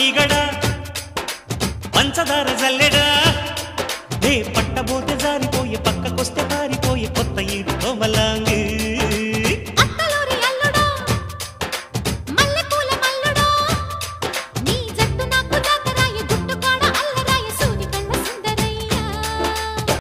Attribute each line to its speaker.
Speaker 1: ఈగడా పంచదార జల్లెడా నే పట్టబోతే జారిపోయే పక్కకొస్తే పారిపోయే కొత్త ఈడు కోమలాంగి